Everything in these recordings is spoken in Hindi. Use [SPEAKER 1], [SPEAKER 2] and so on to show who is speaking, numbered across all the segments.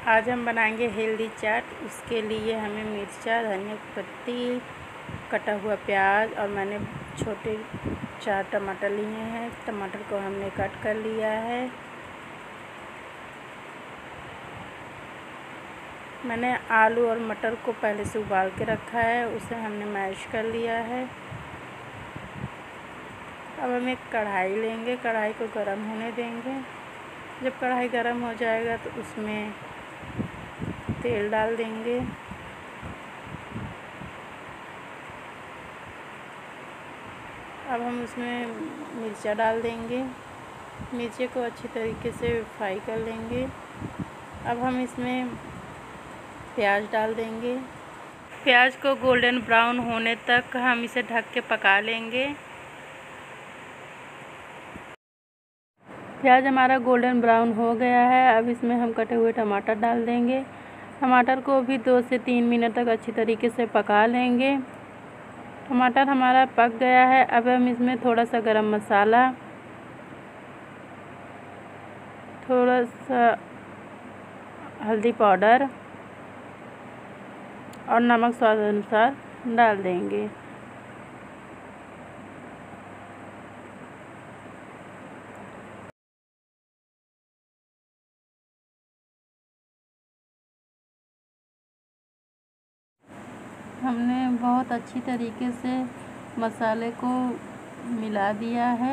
[SPEAKER 1] आज हम बनाएंगे हेल्दी चाट। उसके लिए हमें मिर्चा, धनिया की पत्ती, कटा हुआ प्याज और मैंने छोटे 4 टमाटर लिए हैं। टमाटर को हमने कट कर लिया है। मैंने आलू और मटर को पहले से उबाल के रखा है, उसे हमने मैश कर लिया है। अब हम एक कढ़ाई लेंगे, कढ़ाई को गर्म होने देंगे। जब कढ़ाई गर्म हो जाएगा तो उसमें तेल डाल देंगे। अब हम उसमें मिर्चा डाल देंगे। मिर्चे को अच्छी तरीके से फ्राई कर लेंगे। अब हम इसमें प्याज डाल देंगे। प्याज को गोल्डन ब्राउन होने तक हम इसे ढक के पका लेंगे। प्याज हमारा गोल्डन ब्राउन हो गया है। अब इसमें हम कटे हुए टमाटर डाल देंगे। टमाटर को भी 2 से 3 मिनट तक अच्छी तरीके से पका लेंगे। टमाटर हमारा पक गया है। अब हम इसमें थोड़ा सा गरम मसाला, थोड़ा सा हल्दी पाउडर और नमक स्वाद अनुसार डाल देंगे। हमने बहुत अच्छी तरीके से मसाले को मिला दिया है।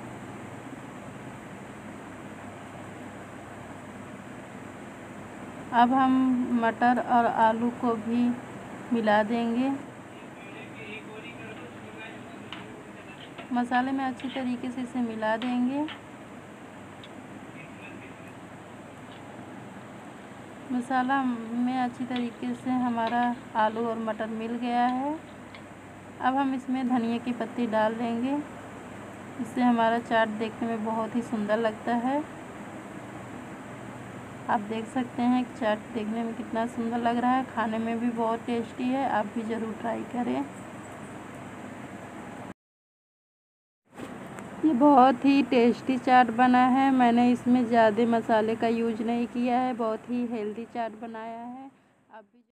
[SPEAKER 1] अब हम मटर और आलू को भी मिला देंगे। मसाले में अच्छी तरीके से इसे मिला देंगे। मसाला में अच्छी तरीके से हमारा आलू और मटर मिल गया है। अब हम इसमें धनिया की पत्ती डाल देंगे। इससे हमारा चाट देखने में बहुत ही सुंदर लगता है। आप देख सकते हैं कि चाट देखने में कितना सुंदर लग रहा है, खाने में भी बहुत टेस्टी है। आप भी ज़रूर ट्राई करें। ये बहुत ही टेस्टी चाट बना है। मैंने इसमें ज़्यादा मसाले का यूज नहीं किया है, बहुत ही हेल्दी चाट बनाया है।